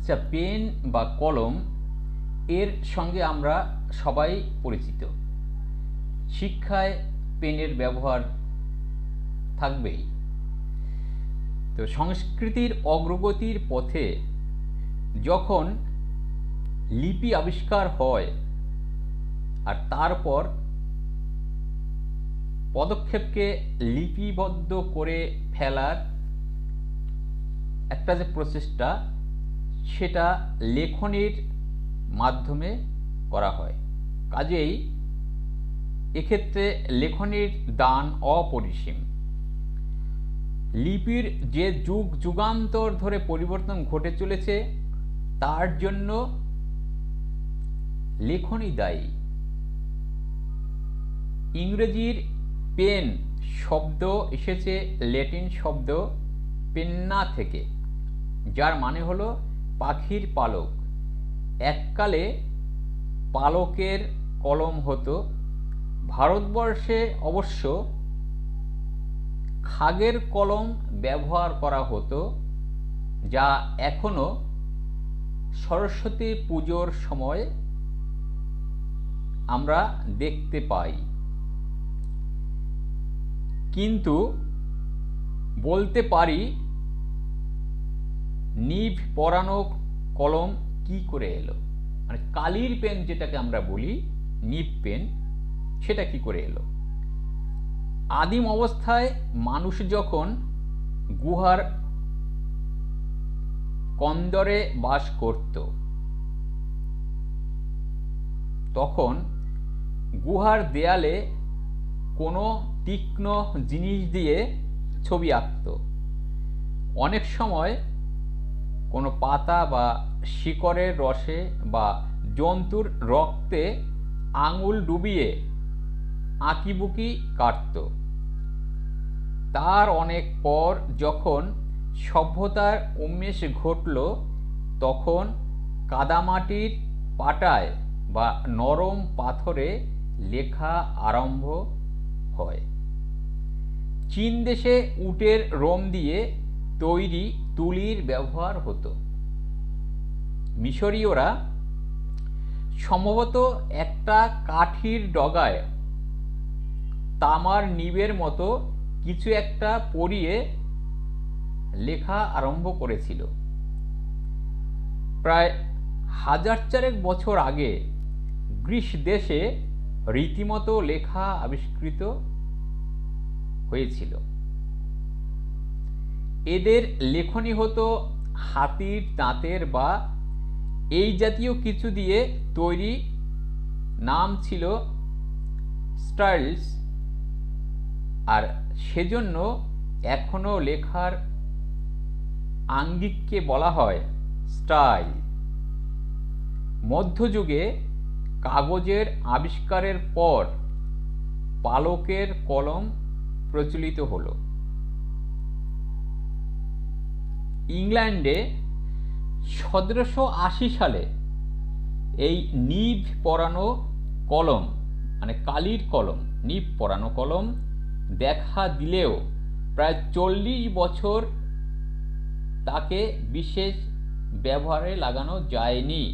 আচ্ছা, পেন বা কলম এর সঙ্গে আমরা সবাই পরিচিত। শিক্ষায় পেনের ব্যবহার থাকবেই। তো সংস্কৃতির অগ্রগতির পথে যখন লিপি আবিষ্কার হয় আর তারপর পদক্ষেপকে লিপিবদ্ধ করে ফেলার একটা যে প্রচেষ্টা, সেটা লেখনীর মাধ্যমে করা হয়। কাজেই এক্ষেত্রে লেখনীর দান অপরিসীম। লিপির যে যুগ যুগান্তর ধরে পরিবর্তন ঘটে চলেছে, তার জন্য লেখনী দায়ী। ইংরেজির পেন শব্দ এসেছে ল্যাটিন শব্দ পেন্না থেকে, যার মানে হলো পাখির পালক। এককালে পালকের কলম হতো। ভারতবর্ষে অবশ্য খাগের কলম ব্যবহার করা হতো, যা এখনো সরস্বতী পুজোর সময় আমরা দেখতে পাই। কিন্তু বলতে পারি নিভ পরানো কলম কি করে এলো, মানে কালির পেন যেটাকে আমরা বলি নিভ পেন, সেটা কি করে এলো। আদিম অবস্থায় মানুষ যখন গুহার কন্দরে বাস করত, তখন গুহার দেয়ালে কোনো তীক্ষ্ণ জিনিস দিয়ে ছবি আঁকত। অনেক সময় কোনো পাতা বা শিকড়ের রসে বা জন্তুর রক্তে আঙুল ডুবিয়ে আঁকিবুকি কাটত। তার অনেক পর যখন সভ্যতার উন্মেষ ঘটল, তখন কাদামাটির পাটায় বা নরম পাথরে লেখা আরম্ভ হয়। চীন দেশে উটের রোম দিয়ে তৈরি তুলির ব্যবহার হতো। মিশরীয়রা সম্ভবত একটা কাঠির ডগায় তামার নিবের মতো কিছু একটা পরিয়ে লেখা আরম্ভ করেছিল। প্রায় 1000 বছর আগে গ্রিস দেশে রীতিমতো লেখা আবিষ্কৃত হয়েছিল। এদের লেখনী হতো হাতির দাঁতের বা এই জাতীয় কিছু দিয়ে তৈরি, নাম ছিল স্টাইলস, আর সেজন্য এখনো লেখার আঙ্গিককে বলা হয় স্টাইল। মধ্যযুগে কাগজের আবিষ্কারের পর পালকের কলম প্রচলিত হলো। ইংল্যান্ডে 1780 সালে এই নিভ পরানো কলম, মানে কালির কলম, নিভ পরানো কলম দেখা দিলেও প্রায় 40 বছর তাকে বিশেষ ব্যবহারে লাগানো যায়নি।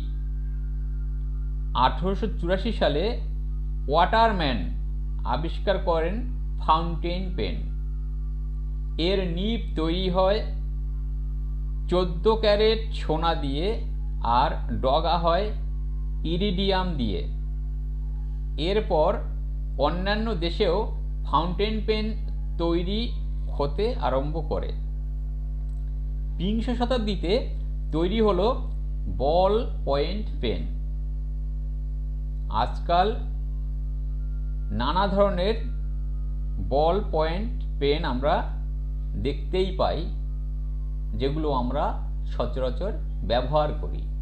1884 সালে ওয়াটারম্যান আবিষ্কার করেন ফাউন্টেন পেন। এর নিব তৈরি হয় 14 ক্যারেট সোনা দিয়ে আর ডগা হয় ইরিডিয়াম দিয়ে। এরপর অন্যান্য দেশেও ফাউন্টেন পেন তৈরি হতে আরম্ভ করে। বিংশ শতাব্দীতে তৈরি হলো বল পয়েন্ট পেন। আজকাল নানা ধরনের বল পয়েন্ট পেন আমরা দেখতেই পাই, যেগুলো আমরা সচরাচর ব্যবহার করি।